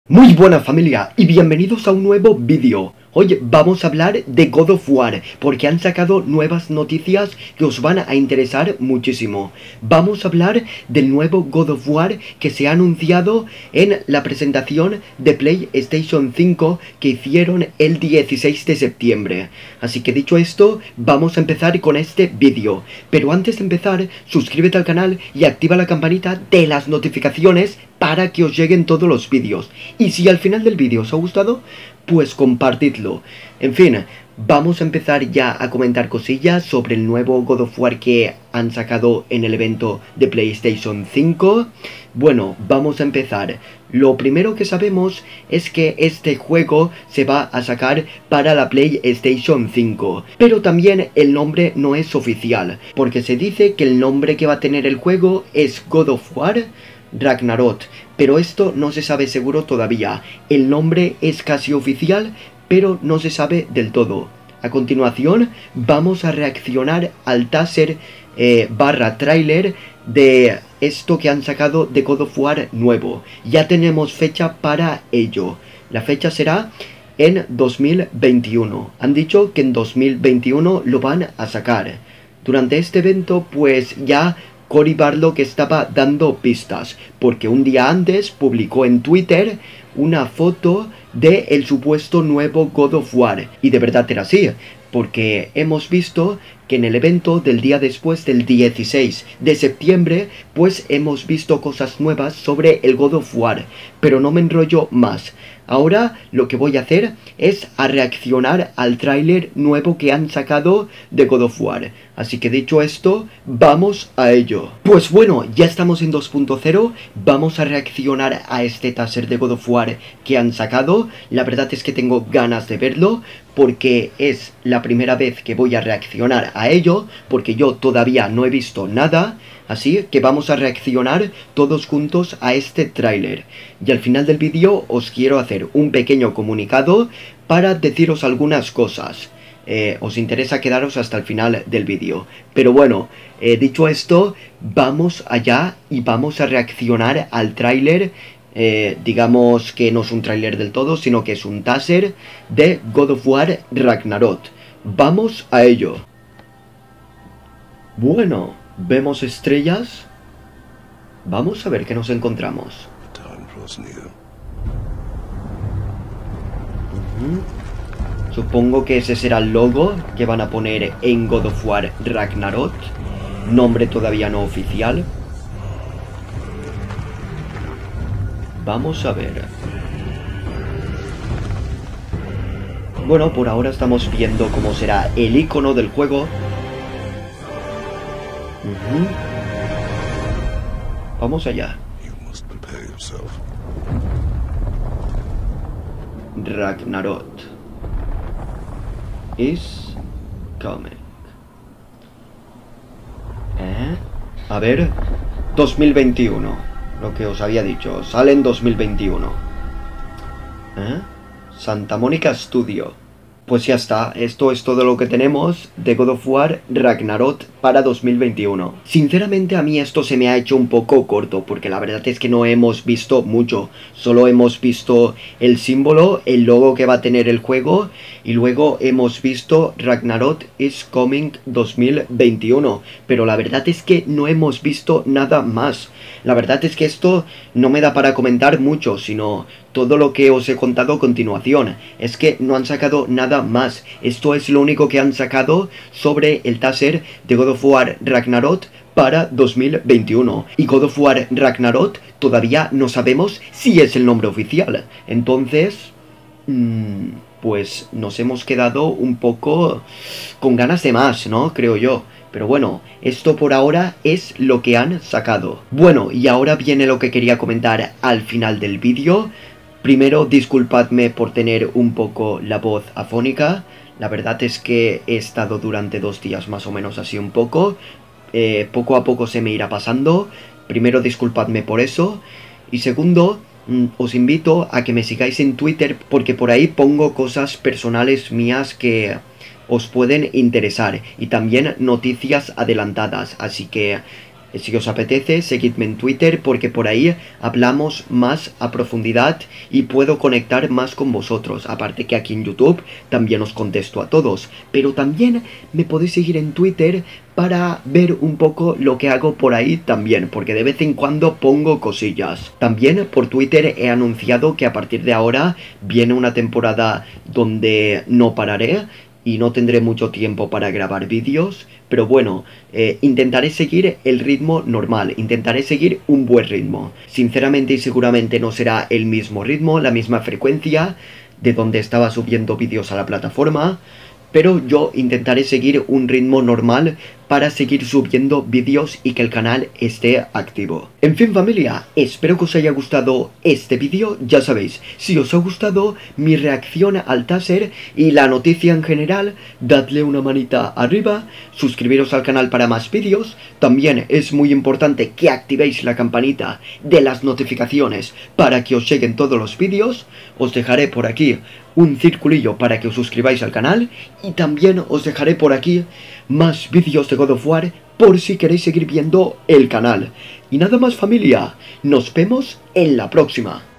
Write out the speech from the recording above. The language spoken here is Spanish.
Muy buena familia y bienvenidos a un nuevo vídeo. Hoy vamos a hablar de God of War porque han sacado nuevas noticias que os van a interesar muchísimo. Vamos a hablar del nuevo God of War que se ha anunciado en la presentación de PlayStation 5 que hicieron el 16 de septiembre. Así que dicho esto, vamos a empezar con este vídeo. Pero antes de empezar, suscríbete al canal y activa la campanita de las notificaciones para que os lleguen todos los vídeos. Y si al final del vídeo os ha gustado, pues compartidlo. En fin, vamos a empezar ya a comentar cosillas sobre el nuevo God of War que han sacado en el evento de PlayStation 5. Bueno, vamos a empezar. Lo primero que sabemos es que este juego se va a sacar para la PlayStation 5. Pero también el nombre no es oficial, porque se dice que el nombre que va a tener el juego es God of War Ragnarok, pero esto no se sabe seguro todavía. El nombre es casi oficial, pero no se sabe del todo. A continuación vamos a reaccionar al teaser barra trailer de esto que han sacado de God of War nuevo. Ya tenemos fecha para ello. La fecha será en 2021. Han dicho que en 2021 lo van a sacar. Durante este evento pues ya Cory Barlog estaba dando pistas, porque un día antes publicó en Twitter una foto de el supuesto nuevo God of War, y de verdad era así, porque hemos visto que en el evento del día después del 16 de septiembre, pues hemos visto cosas nuevas sobre el God of War, pero no me enrollo más. Ahora lo que voy a hacer es a reaccionar al tráiler nuevo que han sacado de God of War. Así que dicho esto, vamos a ello. Pues bueno, ya estamos en 2.0, vamos a reaccionar a este teaser de God of War que han sacado. La verdad es que tengo ganas de verlo, porque es la primera vez que voy a reaccionar a ello, porque yo todavía no he visto nada. Así que vamos a reaccionar todos juntos a este tráiler. Y al final del vídeo os quiero hacer un pequeño comunicado para deciros algunas cosas. Os interesa quedaros hasta el final del vídeo. Pero bueno, dicho esto, vamos allá y vamos a reaccionar al tráiler. Digamos que no es un tráiler del todo, sino que es un teaser de God of War Ragnarok. Vamos a ello. Bueno, vemos estrellas. Vamos a ver qué nos encontramos. Supongo que ese será el logo que van a poner en God of War Ragnarok. Nombre todavía no oficial. Vamos a ver. Bueno, por ahora estamos viendo cómo será el icono del juego. Vamos allá. Ragnarok is coming. A ver, 2021. Lo que os había dicho, sale en 2021. Santa Mónica Studio. Pues ya está, esto es todo lo que tenemos de God of War Ragnarok para 2021. Sinceramente a mí esto se me ha hecho un poco corto, porque la verdad es que no hemos visto mucho. Solo hemos visto el símbolo, el logo que va a tener el juego, y luego hemos visto Ragnarok is coming 2021. Pero la verdad es que no hemos visto nada más. La verdad es que esto no me da para comentar mucho, sino todo lo que os he contado a continuación. Es que no han sacado nada más. Esto es lo único que han sacado sobre el teaser de God of War Ragnarok para 2021. Y God of War Ragnarok todavía no sabemos si es el nombre oficial. Entonces, pues nos hemos quedado un poco con ganas de más, ¿no? Creo yo. Pero bueno, esto por ahora es lo que han sacado. Bueno, y ahora viene lo que quería comentar al final del vídeo. Primero, disculpadme por tener un poco la voz afónica. La verdad es que he estado durante 2 días más o menos así un poco. Poco a poco se me irá pasando. Primero, disculpadme por eso. Y segundo, os invito a que me sigáis en Twitter, porque por ahí pongo cosas personales mías que os pueden interesar. Y también noticias adelantadas. Así que Si os apetece, seguidme en Twitter porque por ahí hablamos más a profundidad y puedo conectar más con vosotros. Aparte que aquí en YouTube también os contesto a todos. Pero también me podéis seguir en Twitter para ver un poco lo que hago por ahí también, porque de vez en cuando pongo cosillas. También por Twitter he anunciado que a partir de ahora viene una temporada donde no pararé y no tendré mucho tiempo para grabar vídeos, pero bueno, intentaré seguir el ritmo normal, intentaré seguir un buen ritmo. Sinceramente y seguramente no será el mismo ritmo, la misma frecuencia de donde estaba subiendo vídeos a la plataforma, pero yo intentaré seguir un ritmo normal para seguir subiendo vídeos y que el canal esté activo. En fin familia, espero que os haya gustado este vídeo. Ya sabéis, si os ha gustado mi reacción al taser y la noticia en general, dadle una manita arriba, suscribiros al canal para más vídeos. También es muy importante que activéis la campanita de las notificaciones para que os lleguen todos los vídeos. Os dejaré por aquí un circulillo para que os suscribáis al canal y también os dejaré por aquí más vídeos de God of War por si queréis seguir viendo el canal. Y nada más familia, nos vemos en la próxima.